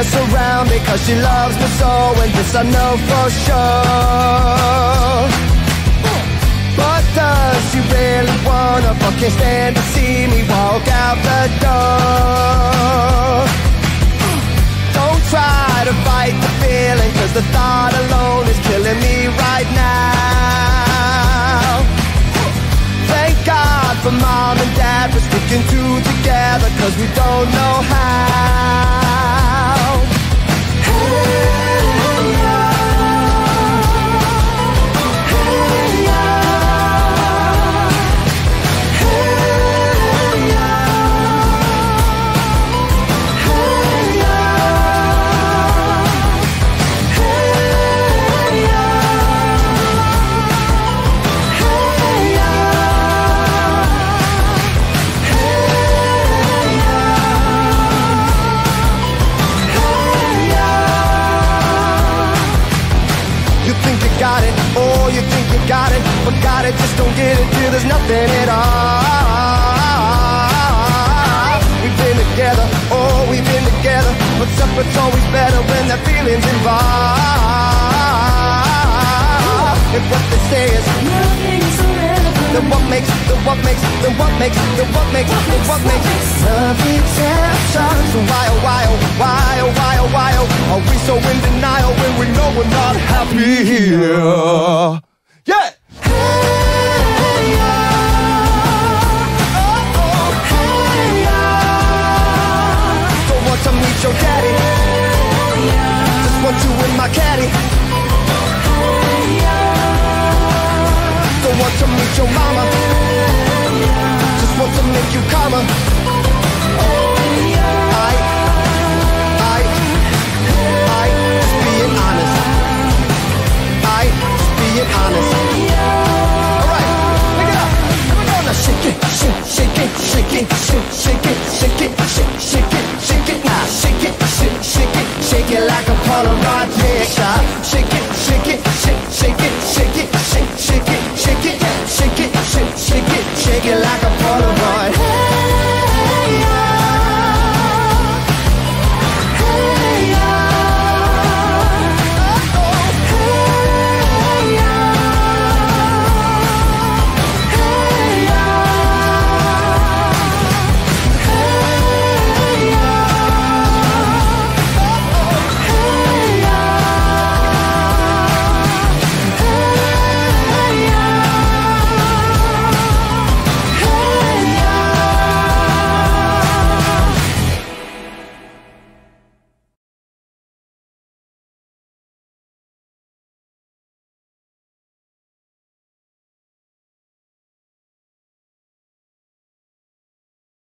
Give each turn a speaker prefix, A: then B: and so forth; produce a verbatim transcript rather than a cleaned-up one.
A: mess around because she loves me so, and this I know for sure. But does she really wanna, but can't stand to see me walk out the door? Don't try to fight the feeling, cause the thought alone is killing me right now. Thank God for mom and dad for sticking two together, cause we don't know how. Hey, yeah. Hey, yeah. Hey, yeah. Hey, yeah. Hey, got it, oh, you think you got it, but got it, just don't get it till there's nothing at all. We've been together, oh, we've been together, but separate's always better when that feeling's involved. If what they say is nothing's irrelevant, then what makes, then what makes, then what makes, then what makes, then what makes love exception? So why, oh, why, oh, why, oh, why, oh, why, oh, are we so in denial when we know we're not happy here? Yeah! Hey, yeah. Oh, oh, hey, yeah. Don't want to meet your daddy. Hey, yeah. Just want you in my caddy. Hey, yeah. Don't want to meet your mama. Hey, yeah. Just want to make you calmer. Hey, yeah. I, I, I, just being honest. I, just being honest. Alright, pick it up. Here we go now. Shake it, shake, shake it, shake it, shake, shake it, shake it, shake, shake it, shake it now. Shake it, shake, shake it, shake it like a Polaroid picture. Shake it, shake it, shake, shake it, shake it, shake, shake it, shake it, shake it, shake, shake it, shake it like a